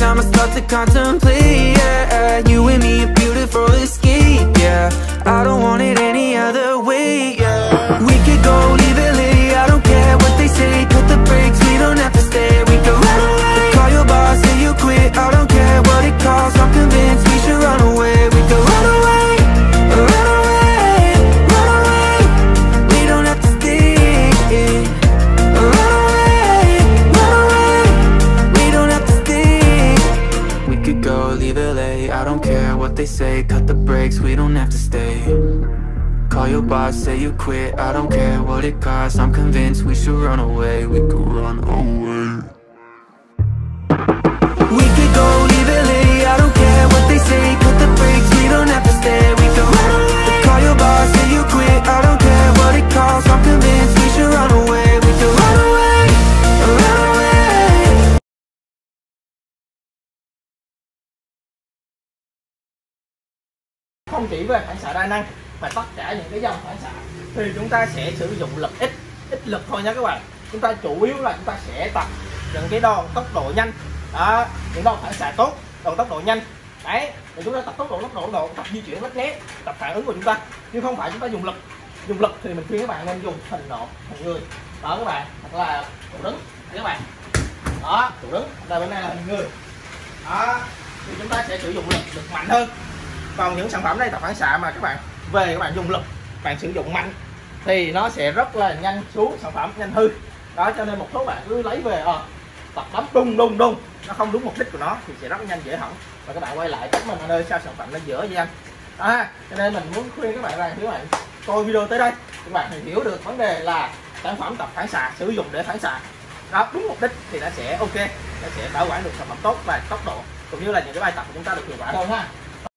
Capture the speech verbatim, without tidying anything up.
time I start to contemplate, yeah, you and me a beautiful escape, yeah, I don't want it any other way, yeah. We could go, leave it late, I don't care what they say, cut the brakes, we don't have to stay, we could run away. Call your boss, say you quit, I don't care what it costs, I'm convinced we should run away. We could run away, run away, run away, we don't have to stay. Run away, run away, we don't have to stay. We could go, leave it late, I don't care what they say, cut the brakes, we don't have to stay. Call your boss, say you quit, I don't care what it costs, I'm convinced we should run away. We could run away. We could go, leave it late, I don't care what they say, cut the brakes, we don't have to stay. We could run away. Call your boss, say you quit, I don't care what it costs, I'm convinced we should run away. We could run away, run away. Không chỉ về phản xạ đa năng mà tất cả những cái dòng phản xạ thì chúng ta sẽ sử dụng lực ít ít lực thôi nha các bạn. Chúng ta chủ yếu là chúng ta sẽ tập những cái đòn tốc độ nhanh đó, những đòn phản xạ tốt, đòn tốc độ nhanh đấy, thì chúng ta tập tốc độ tốc độ độ tập di chuyển lách né, tập phản ứng của chúng ta, nhưng không phải chúng ta dùng lực. Dùng lực thì mình khuyên các bạn nên dùng hình nọ hình người đó các bạn, hoặc là trụ đứng các bạn đó, trụ đứng đây, bên này là hình người đó, thì chúng ta sẽ sử dụng lực lực mạnh hơn. Còn những sản phẩm đây tập phản xạ mà các bạn về các bạn dùng lực, bạn sử dụng mạnh thì nó sẽ rất là nhanh xuống sản phẩm, nhanh hư đó, cho nên một số bạn cứ lấy về à, tập đấm đùng đùng đùng, nó không đúng mục đích của nó thì sẽ rất là nhanh dễ hỏng, và các bạn quay lại trách mình ở nơi sao sản phẩm nó dở vậy anh đó. Cho nên mình muốn khuyên các bạn rằng các bạn coi video tới đây các bạn phải hiểu được vấn đề là sản phẩm tập phản xạ sử dụng để phản xạ đó đúng mục đích thì nó sẽ ok, nó sẽ bảo quản được sản phẩm tốt và tốc độ cũng như là những cái bài tập của chúng ta được hiệu quả hơn ha.